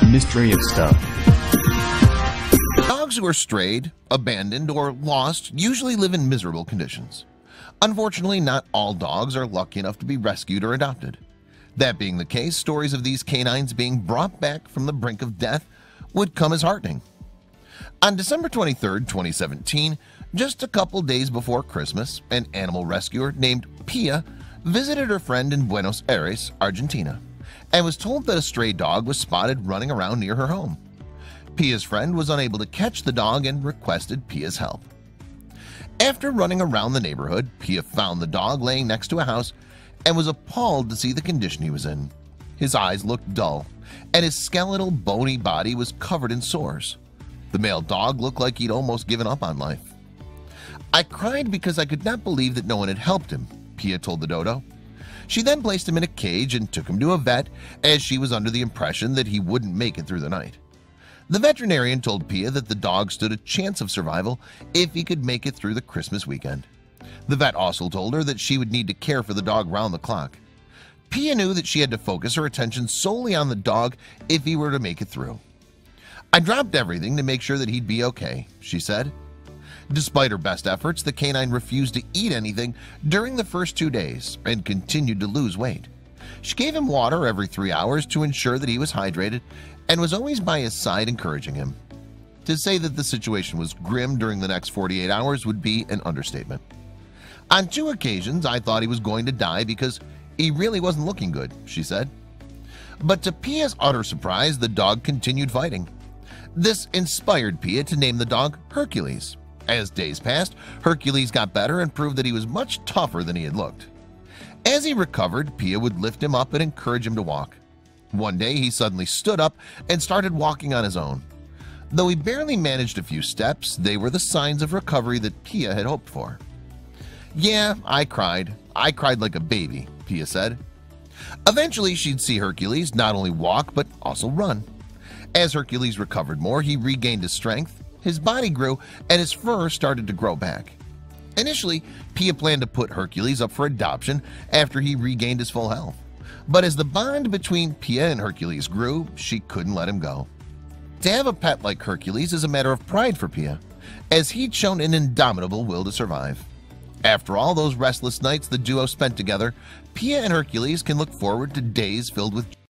The mystery of stuff. Dogs who are strayed, abandoned, or lost usually live in miserable conditions. Unfortunately, not all dogs are lucky enough to be rescued or adopted. That being the case, stories of these canines being brought back from the brink of death would come as heartening. On December 23, 2017, just a couple days before Christmas, an animal rescuer named Pia visited her friend in Buenos Aires, Argentina, and was told that a stray dog was spotted running around near her home. Pia's friend was unable to catch the dog and requested Pia's help. After running around the neighborhood, Pia found the dog laying next to a house and was appalled to see the condition he was in. His eyes looked dull, and his skeletal, bony body was covered in sores. The male dog looked like he'd almost given up on life. "I cried because I could not believe that no one had helped him," Pia told the dodo. She then placed him in a cage and took him to a vet, as she was under the impression that he wouldn't make it through the night. The veterinarian told Pia that the dog stood a chance of survival if he could make it through the Christmas weekend. The vet also told her that she would need to care for the dog round the clock. Pia knew that she had to focus her attention solely on the dog if he were to make it through. "I dropped everything to make sure that he'd be okay," she said. Despite her best efforts, the canine refused to eat anything during the first 2 days and continued to lose weight. She gave him water every 3 hours to ensure that he was hydrated and was always by his side encouraging him. To say that the situation was grim during the next 48 hours would be an understatement. "On 2 occasions, I thought he was going to die because he really wasn't looking good," she said. But to Pia's utter surprise, the dog continued fighting. This inspired Pia to name the dog Hercules. As days passed, Hercules got better and proved that he was much tougher than he had looked. As he recovered, Pia would lift him up and encourage him to walk. One day he suddenly stood up and started walking on his own. Though he barely managed a few steps, they were the signs of recovery that Pia had hoped for. "Yeah, I cried. I cried like a baby," Pia said. Eventually she'd see Hercules not only walk but also run. As Hercules recovered more, he regained his strength, his body grew, and his fur started to grow back. Initially, Pia planned to put Hercules up for adoption after he regained his full health. But as the bond between Pia and Hercules grew, she couldn't let him go. To have a pet like Hercules is a matter of pride for Pia, as he'd shown an indomitable will to survive. After all those restless nights the duo spent together, Pia and Hercules can look forward to days filled with